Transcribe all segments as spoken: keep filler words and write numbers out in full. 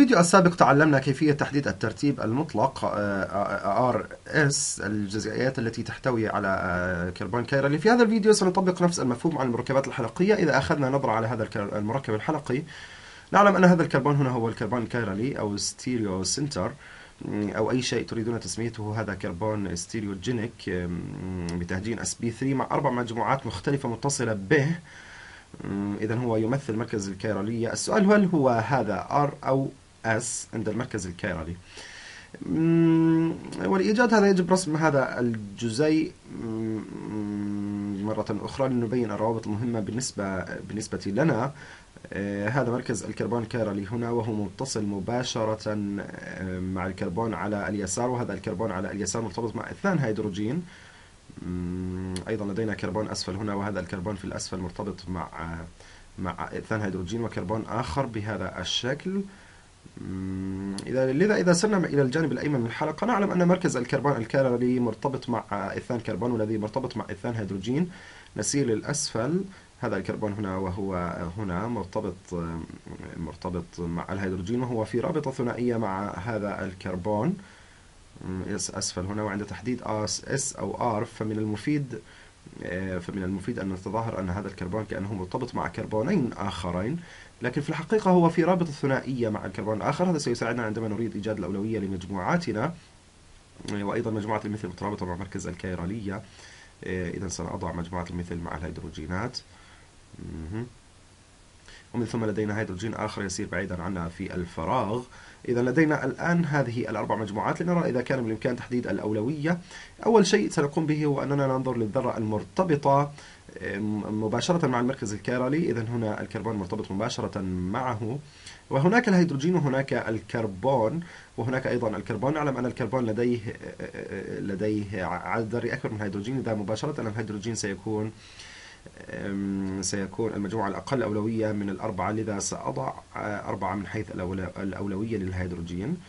الفيديو السابق تعلمنا كيفية تحديد الترتيب المطلق آر إس الجزيئات التي تحتوي على كربون كيرالي. في هذا الفيديو سنطبق نفس المفهوم على المركبات الحلقية. إذا أخذنا نظرة على هذا المركب الحلقي نعلم أن هذا الكربون هنا هو الكربون الكيرالي أو ستيريو سنتر أو أي شيء تريدون تسميته. هذا كربون ستيريوجينيك بتهجين إس بي ثلاثة مع أربع مجموعات مختلفة متصلة به. إذا هو يمثل مركز الكيرالية. السؤال هل هو هذا R أو S عند المركز الكيرالي؟ ولإيجاد هذا يجب رسم هذا الجزيء مرة أخرى لنبين الروابط المهمة بالنسبة بالنسبة لنا. هذا مركز الكربون الكيرالي هنا وهو متصل مباشرة مع الكربون على اليسار، وهذا الكربون على اليسار مرتبط مع اثنان هيدروجين. أيضا لدينا كربون أسفل هنا، وهذا الكربون في الأسفل مرتبط مع مع اثنان هيدروجين وكربون آخر بهذا الشكل. إذا لذا إذا سرنا إلى الجانب الأيمن من الحلقة نعلم أن مركز الكربون الكيرالي مرتبط مع اثنان كربون والذي مرتبط مع اثنان هيدروجين. نسير للأسفل، هذا الكربون هنا وهو هنا مرتبط مرتبط مع الهيدروجين وهو في رابطة ثنائية مع هذا الكربون أسفل هنا. وعند تحديد اس أو ار فمن المفيد فمن المفيد أن نتظاهر أن هذا الكربون كأنه مرتبط مع كربونين آخرين، لكن في الحقيقة هو في رابطة ثنائية مع الكربون الآخر. هذا سيساعدنا عندما نريد إيجاد الأولوية لمجموعاتنا. وأيضا مجموعة المثل مترابطة مع مركز الكيرالية. إذا سنضع مجموعة المثل مع الهيدروجينات، ومن ثم لدينا هيدروجين آخر يسير بعيدا عنا في الفراغ. إذا لدينا الآن هذه الأربع مجموعات. لنرى إذا كان بالإمكان تحديد الأولوية. أول شيء سنقوم به هو أننا ننظر للذرة المرتبطة مباشرة مع المركز الكيرالي. إذا هنا الكربون مرتبط مباشرة معه، وهناك الهيدروجين وهناك الكربون وهناك أيضا الكربون. نعلم أن الكربون لديه لديه عدد ذري أكبر من الهيدروجين. إذا مباشرة الهيدروجين سيكون سيكون المجموعة الأقل أولوية من الأربعة، لذا سأضع أربعة من حيث الأولوية للهيدروجين.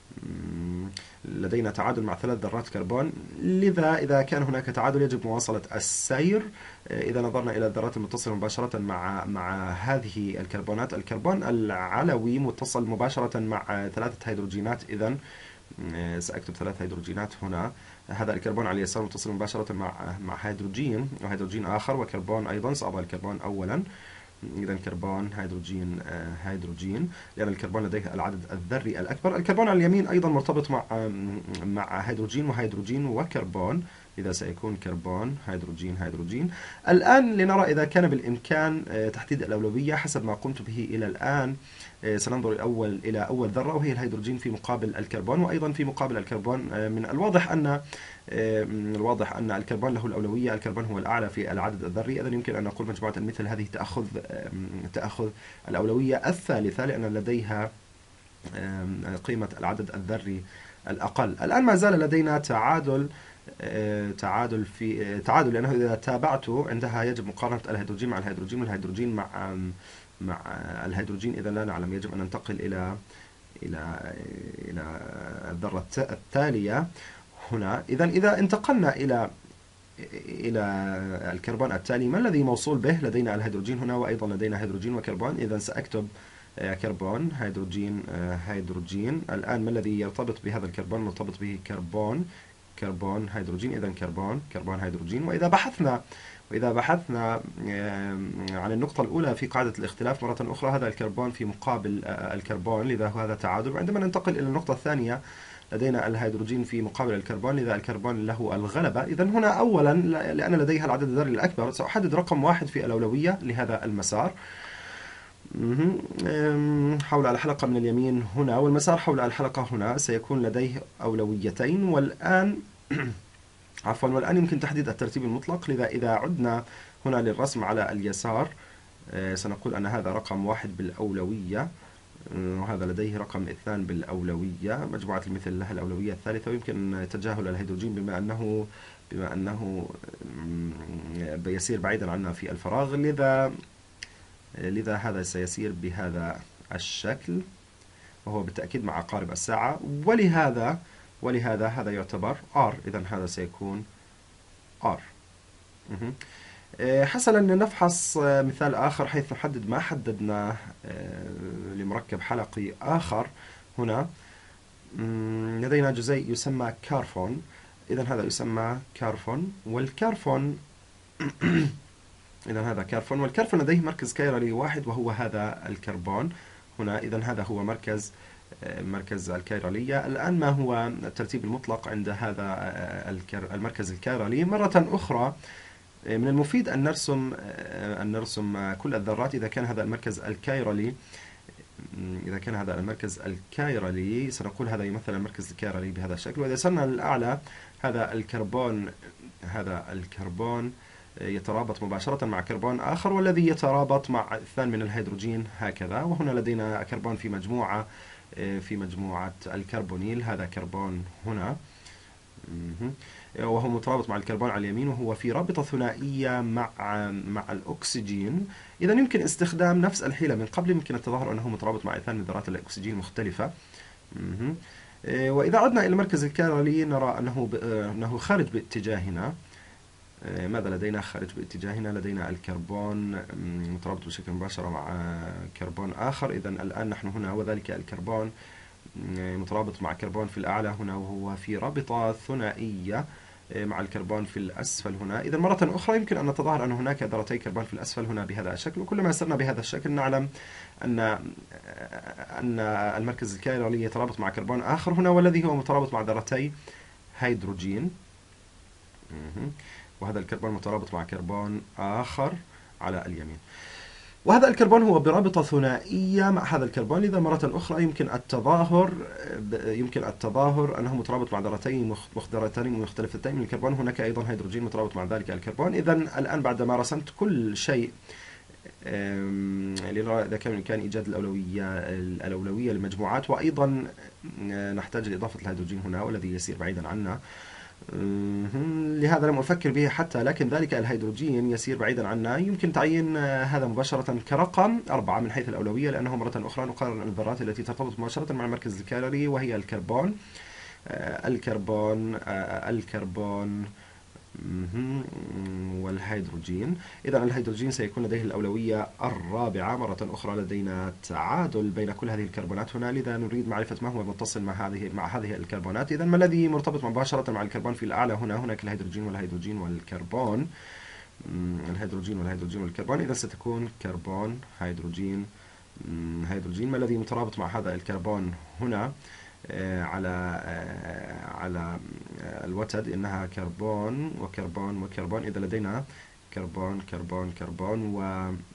لدينا تعادل مع ثلاث ذرات كربون، لذا إذا كان هناك تعادل يجب مواصلة السير. إذا نظرنا إلى الذرات المتصلة مباشرة مع مع هذه الكربونات، الكربون العلوي متصل مباشرة مع ثلاثة هيدروجينات. إذا سأكتب ثلاث هيدروجينات هنا. هذا الكربون على اليسار متصل مباشرة مع مع هيدروجين وهيدروجين آخر وكربون أيضا. سأضع الكربون أولا. إذا كربون هيدروجين هيدروجين لأن الكربون لديه العدد الذري الأكبر. الكربون على اليمين أيضا مرتبط مع مع هيدروجين وهيدروجين وكربون، لذا سيكون كربون هيدروجين هيدروجين. الآن لنرى إذا كان بالإمكان تحديد الأولوية حسب ما قمت به إلى الآن. سننظر الأول إلى أول ذرة وهي الهيدروجين في مقابل الكربون، وأيضا في مقابل الكربون من الواضح أن من الواضح أن الكربون له الأولوية. الكربون هو الأعلى في العدد الذري. إذا يمكن أن نقول مجموعة المثل هذه تأخذ تأخذ الأولوية الثالثة لأن لديها قيمة العدد الذري الأقل. الآن ما زال لدينا تعادل تعادل في تعادل لأنه إذا تابعته عندها يجب مقارنة الهيدروجين مع الهيدروجين والهيدروجين مع مع الهيدروجين. إذا لا نعلم، يجب أن ننتقل إلى إلى إلى الذرة التالية هنا. إذا إذا انتقلنا إلى إلى الكربون التالي، ما الذي موصول به؟ لدينا الهيدروجين هنا وأيضا لدينا هيدروجين وكربون. إذا سأكتب كربون هيدروجين هيدروجين. الآن ما الذي يرتبط بهذا الكربون؟ مرتبط به كربون كربون هيدروجين. إذا كربون كربون هيدروجين. وإذا بحثنا وإذا بحثنا عن النقطة الأولى في قاعدة الاختلاف مرة أخرى، هذا الكربون في مقابل الكربون، لذا هذا تعادل. عندما ننتقل إلى النقطة الثانية لدينا الهيدروجين في مقابل الكربون، لذا الكربون له الغلبة. إذا هنا أولا لأن لديها العدد الذري الأكبر سأحدد رقم واحد في الأولوية لهذا المسار حول الحلقة من اليمين هنا، والمسار حول الحلقة هنا سيكون لديه أولويتين. والآن عفوا والآن يمكن تحديد الترتيب المطلق. لذا إذا عدنا هنا للرسم على اليسار سنقول أن هذا رقم واحد بالأولوية، وهذا لديه رقم اثنان بالأولوية. مجموعة المثل لها الأولوية الثالثة، ويمكن تجاهل الهيدروجين بما أنه بما أنه يسير بعيدا عنا في الفراغ. لذا لذا هذا سيسير بهذا الشكل وهو بالتأكيد مع عقارب الساعة. ولهذا ولهذا هذا يعتبر R. إذا هذا سيكون R. حسنا نفحص مثال آخر حيث نحدد ما حددناه لمركب حلقي آخر. هنا لدينا جزيء يسمى كارفون، إذا هذا يسمى كارفون، والكارفون إذا هذا كارفون، والكارفون لديه مركز كيرلي واحد وهو هذا الكربون هنا. إذا هذا هو مركز مركز الكيرلية. الآن ما هو الترتيب المطلق عند هذا المركز الكيرلي؟ مرة أخرى من المفيد أن نرسم أن نرسم كل الذرات إذا كان هذا المركز الكيرلي. إذا كان هذا المركز الكيرلي سنقول هذا يمثل المركز الكيرلي بهذا الشكل. وإذا صرنا للأعلى هذا الكربون هذا الكربون يترابط مباشرة مع كربون آخر، والذي يترابط مع اثنان من الهيدروجين هكذا. وهنا لدينا كربون في مجموعة في مجموعة الكربونيل، هذا كربون هنا وهو مترابط مع الكربون على اليمين، وهو في رابطة ثنائية مع مع الأكسجين. إذا يمكن استخدام نفس الحيلة من قبل. يمكن التظاهر أنه مترابط مع اثنان من ذرات الأكسجين المختلفة. وإذا عدنا إلى المركز الكيرلي نرى أنه أنه خارج باتجاهنا. ماذا لدينا خارج باتجاهنا؟ لدينا الكربون مترابط بشكل مباشر مع كربون آخر. إذا الآن نحن هنا، وذلك الكربون مترابط مع كربون في الأعلى هنا، وهو في رابطة ثنائية مع الكربون في الأسفل هنا. إذا مرة أخرى يمكن أن نتظاهر أن هناك ذرتي كربون في الأسفل هنا بهذا الشكل، وكلما سرنا بهذا الشكل نعلم أن أن المركز الكيرلي يترابط مع كربون آخر هنا، والذي هو مترابط مع ذرتي هيدروجين، وهذا الكربون مترابط مع كربون آخر على اليمين. وهذا الكربون هو برابطة ثنائية مع هذا الكربون. إذا مرة أخرى يمكن التظاهر يمكن التظاهر أنه مترابط مع ذرتين ذرتين مختلفتين من الكربون. هناك أيضا هيدروجين مترابط مع ذلك الكربون. إذا الآن بعدما رسمت كل شيء لنرى إذا كان بإمكان إيجاد الأولوية الأولوية للمجموعات، وأيضا نحتاج لإضافة الهيدروجين هنا والذي يسير بعيدا عنا. لهذا لم أفكر به حتى، لكن ذلك الهيدروجين يسير بعيدا عنا. يمكن تعيين هذا مباشرة كرقم أربعة من حيث الأولوية، لأنه مرة أخرى نقارن الذرات التي ترتبط مباشرة مع المركز الكيرلي، وهي الكربون الكربون الكربون والهيدروجين. إذا الهيدروجين سيكون لديه الأولوية الرابعة. مرة أخرى لدينا تعادل بين كل هذه الكربونات هنا، لذا نريد معرفة ما هو المتصل مع هذه مع هذه الكربونات. إذا ما الذي مرتبط مباشرة مع الكربون في الأعلى هنا؟ هناك الهيدروجين والهيدروجين والكربون الهيدروجين والهيدروجين والكربون. إذا ستكون كربون هيدروجين هيدروجين. ما الذي مترابط مع هذا الكربون هنا على على الوتد؟ إنها كربون وكربون وكربون. إذا لدينا كربون كربون كربون و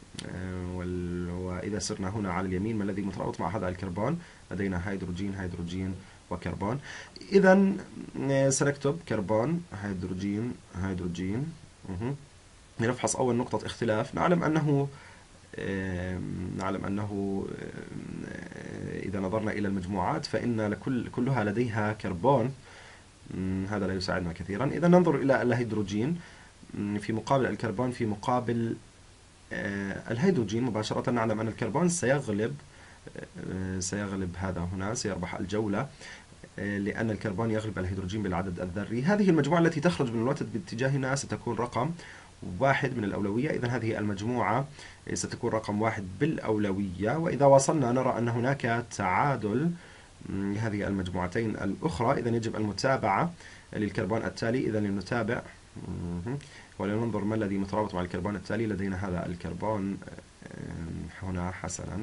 وإذا سرنا هنا على اليمين ما الذي مترابط مع هذا الكربون؟ لدينا هيدروجين هيدروجين وكربون. إذا سنكتب كربون هيدروجين هيدروجين. لنفحص أول نقطة اختلاف. نعلم أنه نعلم أنه إذا نظرنا إلى المجموعات فإن لكل كلها لديها كربون. هذا لا يساعدنا كثيرا. إذا ننظر إلى الهيدروجين في مقابل الكربون في مقابل الهيدروجين مباشرة. نعلم أن الكربون سيغلب سيغلب هذا هنا، سيربح الجولة، لأن الكربون يغلب الهيدروجين بالعدد الذري. هذه المجموعة التي تخرج من الوتد باتجاهنا ستكون رقم واحد من الأولوية. إذا هذه المجموعة ستكون رقم واحد بالأولوية. وإذا وصلنا نرى أن هناك تعادل هذه المجموعتين الأخرى. إذا يجب المتابعة للكربون التالي. إذا لنتابع ولننظر ما الذي مترابط مع الكربون التالي. لدينا هذا الكربون هنا حسنا،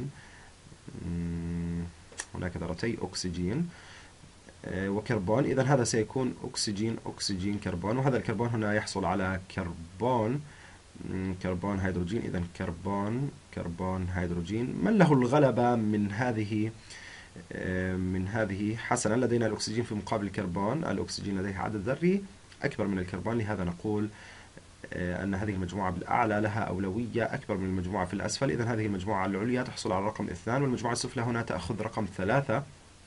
هناك ذرتي أكسجين وكربون. إذا هذا سيكون أكسجين أكسجين كربون، وهذا الكربون هنا يحصل على كربون كربون هيدروجين. إذا كربون كربون هيدروجين. من له الغلبة من هذه من هذه؟ حسنا، لدينا الأكسجين في مقابل الكربون. الأكسجين لديه عدد ذري أكبر من الكربون، لهذا نقول أن هذه المجموعة بالأعلى لها أولوية أكبر من المجموعة في الأسفل. إذا هذه المجموعة العليا تحصل على رقم اثنان، والمجموعة السفلى هنا تأخذ رقم ثلاثة.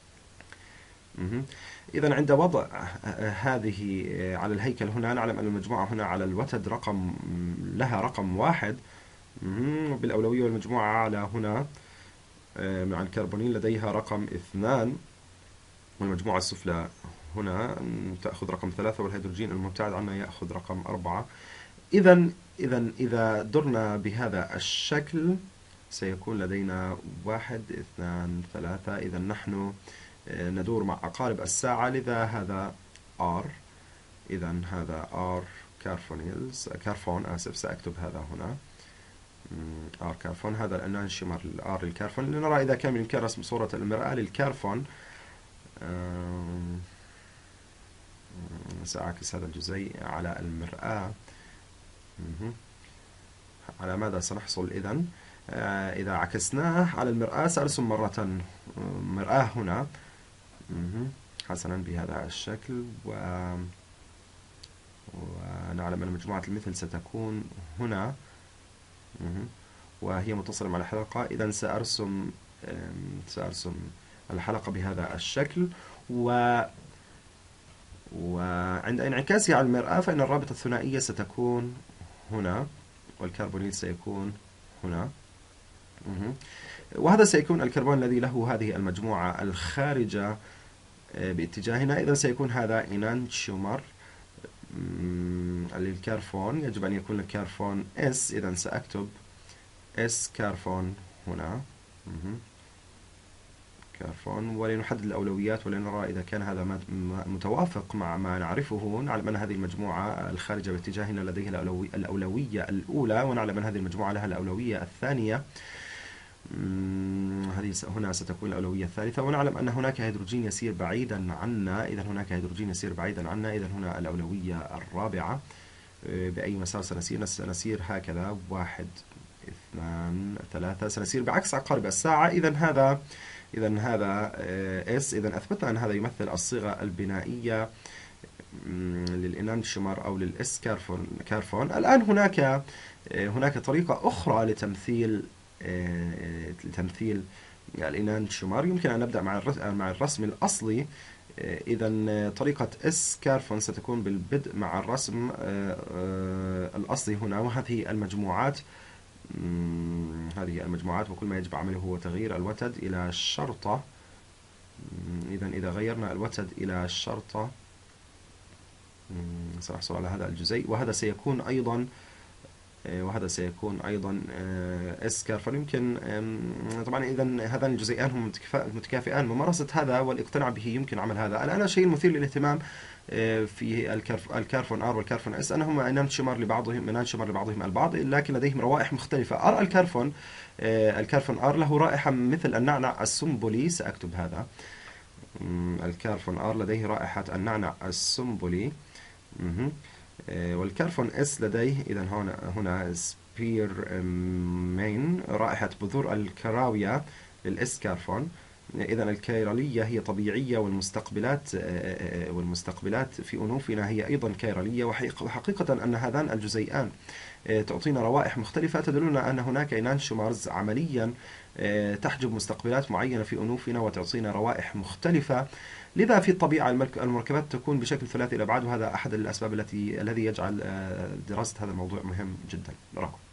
إذا عند وضع هذه على الهيكل هنا نعلم أن المجموعة هنا على الوتد رقم لها رقم واحد بالأولوية، والمجموعة على هنا مع الكربونيل لديها رقم اثنان، والمجموعة السفلى هنا تأخذ رقم ثلاثة، والهيدروجين المبتعد عنا يأخذ رقم أربعة. إذا إذا إذا درنا بهذا الشكل سيكون لدينا واحد اثنان ثلاثة. إذا نحن ندور مع عقارب الساعة، لذا هذا R. إذا هذا R كارفونيلز كارفون آسف، سأكتب هذا هنا R كارفون. هذا الانانشيمر R الكارفون. لنرى إذا كان بإمكان رسم صورة المرآة للكارفون. سأعكس هذا الجزيء على المرآة. على ماذا سنحصل إذن؟ إذا عكسناه على المرآة سأرسم مرة مرآة هنا حسنا بهذا الشكل، و... ونعلم أن مجموعة المثل ستكون هنا وهي متصلة مع الحلقة. إذا سأرسم سأرسم الحلقة بهذا الشكل، و وعند انعكاسها على المرآة فإن الرابطة الثنائية ستكون هنا والكربونيل سيكون هنا. وهذا سيكون الكربون الذي له هذه المجموعة الخارجة باتجاهنا. إذا سيكون هذا إنانشيومر للكربون. يجب أن يكون الكربون S. إذا سأكتب S كربون هنا كربون، ولنحدد الأولويات ولنرى إذا كان هذا متوافق مع ما نعرفه. نعلم أن هذه المجموعة الخارجة باتجاهنا لديها الأولوية الأولى، ونعلم أن هذه المجموعة لها الأولوية الثانية. هذه هنا ستكون الأولوية الثالثة، ونعلم أن هناك هيدروجين يسير بعيدا عنا. إذا هناك هيدروجين يسير بعيدا عنا، إذا هنا الأولوية الرابعة. بأي مسار سنسير؟ سنسير هكذا واحد اثنان ثلاثة، سنسير بعكس عقارب الساعة. إذا هذا إذا هذا S. إذا أثبتنا أن هذا يمثل الصيغة البنائية للإنانشيومر أو للإس كارفون كارفون. الآن هناك هناك طريقة أخرى لتمثيل لتمثيل الإنانشيومر. يمكن أن نبدأ مع مع الرسم الأصلي. إذا طريقة إس كارفون ستكون بالبدء مع الرسم الأصلي هنا، وهذه المجموعات هذه المجموعات وكل ما يجب عمله هو تغيير الوتد إلى الشرطة. إذا إذا غيرنا الوتد إلى الشرطة سنحصل على هذا الجزيء، وهذا سيكون أيضا وهذا سيكون أيضا إس كارفون. يمكن طبعا إذا هذان الجزيئان هم متكافئان. ممارسة هذا والاقتناع به يمكن عمل هذا. الآن الشيء المثير للاهتمام في الكارفون R والكارفون S أنهما إنانشيومر لبعضهم إنانشيومر لبعضهم البعض، لكن لديهم روائح مختلفة. R الكارفون الكارفون R له رائحة مثل النعنع السنبلي. سأكتب هذا الكارفون R لديه رائحة النعنع السنبلي. والكارفون S لديه إذا هنا هنا سبير مين رائحة بذور الكراوية للإس كارفون. إذا الكيرالية هي طبيعية، والمستقبلات والمستقبلات في أنوفنا هي أيضا كيرالية. وحقيقة أن هذان الجزيئان تعطينا روائح مختلفة تدلنا أن هناك إنانشيومرز عمليا تحجب مستقبلات معينة في أنوفنا وتعطينا روائح مختلفة. لذا في الطبيعة المركبات تكون بشكل ثلاثي الأبعاد، وهذا أحد الأسباب التي الذي يجعل دراسة هذا الموضوع مهم جدا. نراكم.